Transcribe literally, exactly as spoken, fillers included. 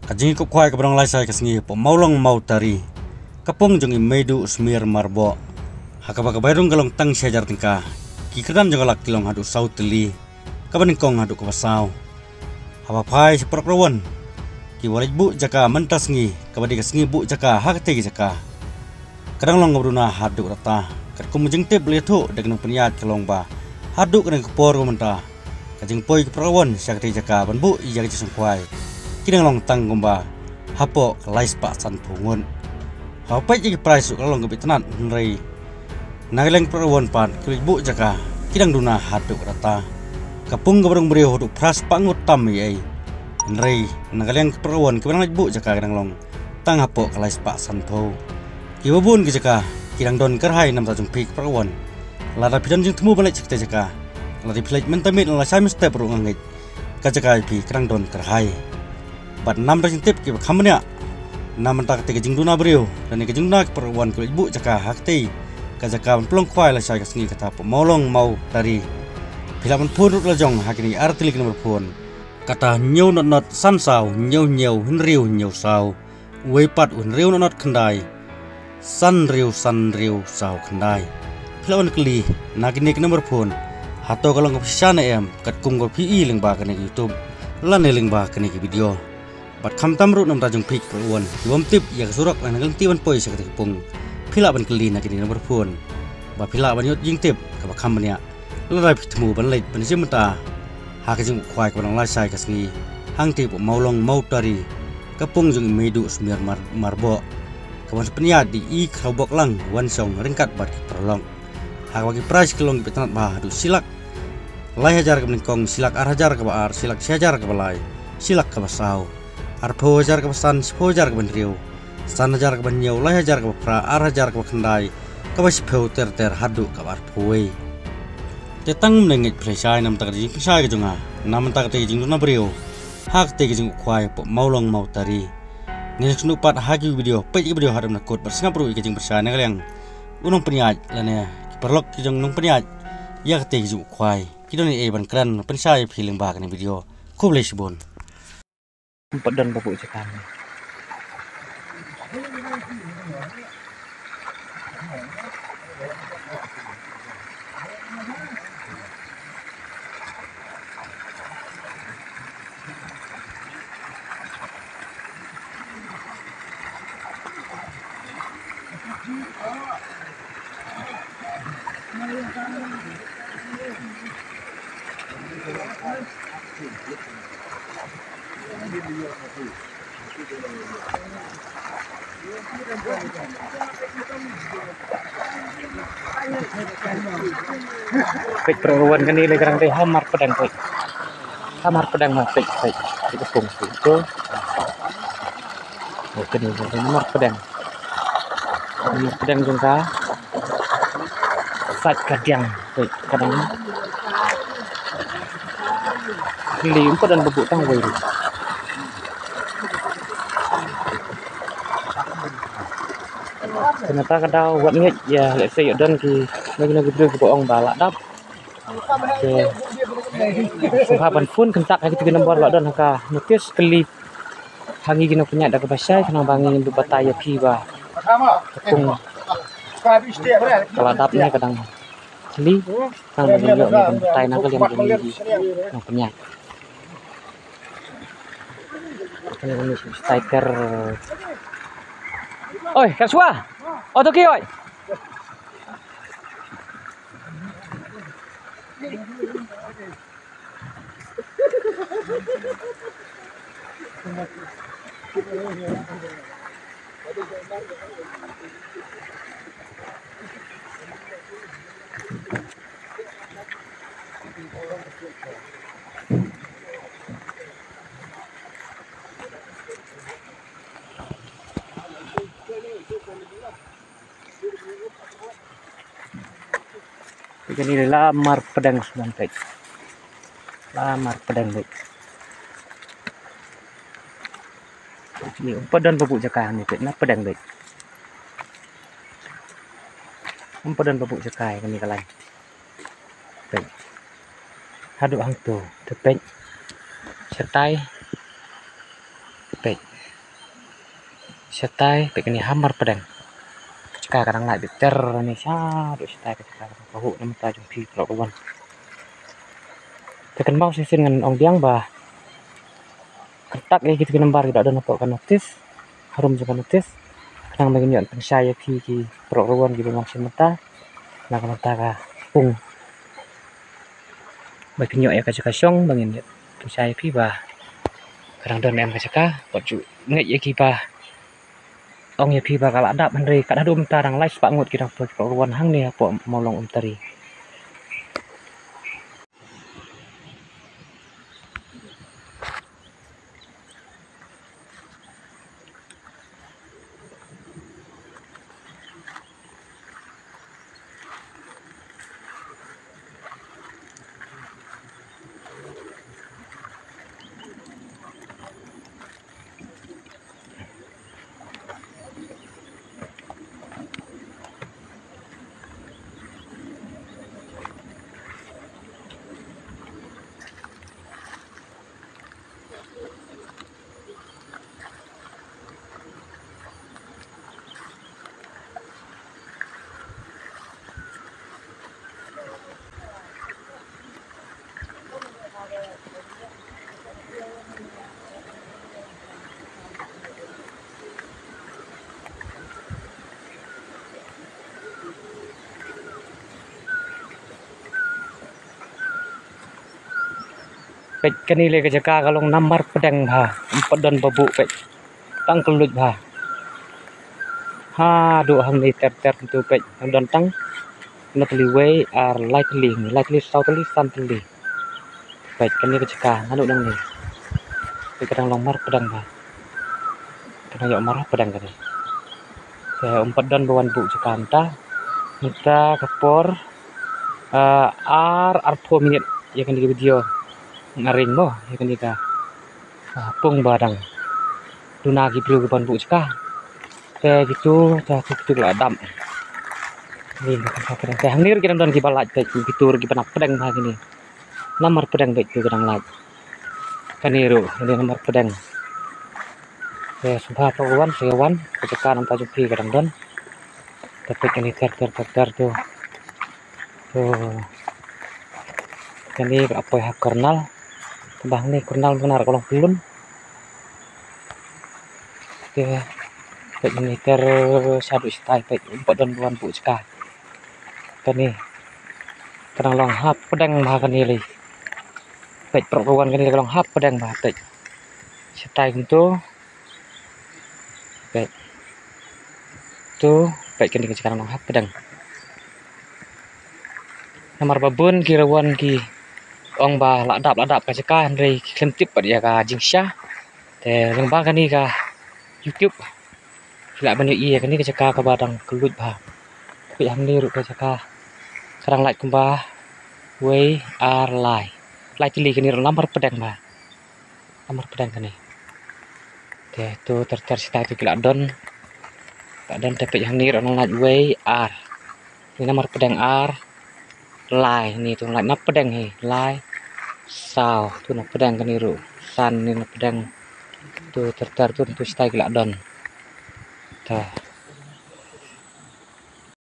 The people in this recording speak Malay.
Kajing ko kwai kabrang lai sai kasngi po maulong mau tari kapong jong imedu smir marbo hakaba kabairung galong tang syajar tingka kikran jong alak kilong hadu sau teli kabaning kong hadu kabasau haba pai seprok rawan ki walid bu jaka mentas ngi kabadi kasngi bu jaka hakte jaka kadang long ngabruna hadu rata kat kumujeng tip liatu dagnang peniat kalong ba hadu kadang kepor menta kajing poi keprawan syakti jaka ban bu iya kajing kwai kidang long tang gomba hapo lais pa san pungun hapai ji price kalong gebit tenan nrei nageleng perwon pan kulit bu jaka kidang duna haduk rata kapung gabrong brio hoduk pras pangut tam ye nrei nageleng perwon kibang bu jaka kidang long tang hapo lais pa san po kibabun ke jaka kidang don kerhai nam tajung pik perwon lada pidan jing temu balik cekte jaka lada plate mentamit la sai mesti perlu ngangit ka jaka pi kidang don kerhai bat nam rajin tip ki khamnya nam tak te jing duna brio dan ke jing duna perwan kulit bu jaka hakti ka jaka plong kwai la sai kasngi kata pemolong mau dari filaman pun rut lajong hakini artilik nomor pun kata nyau not not san sau nyau nyau hinriu nyau sau weipat unriu not not kendai san riu san riu sau kendai filaman keli nagini nomor pun hato kalong pisana em kat kum go pi lingba kene youtube lan lingba kene video bat kham tam ru nam tajung pik perwan wom tip ya surak lan ngal tiwan poi sakati pung phila ban keli na kini nomor phone ba phila ban yot jing tip ka ba kham nya la pitmu ban leit ban simta ha ka jing khwai ko lang la sai kasngi hang tip maulong mau tari kapung jung medu smiar mar marbo kawan sepenya di i krobok lang wan song ringkat bat perlong ha bagi price kelong pitanat ba du silak lai hajar ka kong silak ar hajar ka ba ar silak hajar ka balai silak ka basau arpo hajar ke pesan, sepuluh hajar ke benriu, san hajar ke benyau, lai hajar ke pra, ar hajar ke kendai, ke sepuluh ter ter hadu ke arpoi. Tetang menengit presai nam tak jing presai ke junga, nam tak te jing duna beriu, hak te jing kuai pok maulong mau tari. Ngejuk nupat hagi video, pej video hadam nakut bersengap ru ke jing presai nak yang unong peniat lane perlok ke jing unong peniat, ya ke te jing kuai. Kita ni eban keren presai feeling bah ni video, kau boleh sibun. Empat dan babuk jekan. Pek perempuan kan ini kerang teh hamar pedang pek hamar pedang mah pek pek itu pung itu oke nih hamar pedang hamar pedang jengka sat kadang pek kadang limpah dan bebuk tang woi ternyata kada buat ngit ya let's say dan ki lagi-lagi beri ke bohong balak dap oke sungkapan pun kentak lagi tiga nombor lak dan haka notice keli hangi gina punya dak basai kena bangin du bataya piba tepung kalau dapnya kadang keli kang bagi yo ni tai nak yang gini yang punya ini stiker oi kaswa auto ki oi ini lamar pedang sembilan baik lamar pedang baik ini pedang babuk jakan itu nah pedang baik pedang babuk jakai kami kalai baik haduk hang tu tepek sertai baik setai pek ni hamar pedang cekak kadang lai biter ni sya do setai cekak bahu nama ta jumpi pro kawan tekan mau sesin ngan ong diang bah ketak ya gitu lembar tidak ada nampak kan notis harum juga notis kadang bagi nyon saya ki ki pro kawan gitu maksud mata nah kan ta ka pung bagi nyon ya ka kasong bangin saya pi bah kadang don em ka cekak baju ngai ya ki bah ong ya pi bakal adap henry kada dum tarang lai sepangut kita pro kawan hang ni apa molong um tari pek kani le ke jaka kalong nambar pedang bah empat don babu pek tang kelut bah ha do ham ni ter ter tu pek don tang na teli we ar likely likely southly santly pek kani ke jaka anu dang ni pek kadang long mar pedang bah kadang yok marah pedang kani ke empat don bawan bu jaka anta kita kapor uh, ar ar po minit ya kan di video ngaring mo ya kan dika pung badang duna gi blu ban bu ceka ke gitu ta gitu la dam ni ka kadang teh nir kiran don ki balaj te gitu gi panak pedang ha gini nomor pedang baik tu kadang laj kaniru ini nomor pedang ya sumpah kawan sewan kecekan anta jupi kadang don tapi kini ter ter ter tu tuh kini apa ya kernal bang nih kurnal benar kalau belum oke kayak ini ter satu style kayak empat dan buan bu cekah kan nih kadang long hap pedang makan ini kayak perempuan kan ini long hap pedang batik style itu kayak tuh kayak kini sekarang long hap pedang nomor babun kirawan ki ong ba ladap ladap ka ceka henry klentip dia ka jingsha te leng ba kani ka youtube la bani i kani ka ceka ka badang kelut ba tapi hang ni ru ka ceka kadang like kumba way are lie like li kani lamar pedang ba lamar pedang kani te tu ter ter sita tu kila don tak don tapi hang ni ru like way are ni lamar pedang are lai ni tu lai nap pedang he lai sao tu nap pedang kan iru san ni nap pedang tu tertar tu tu style gila don ta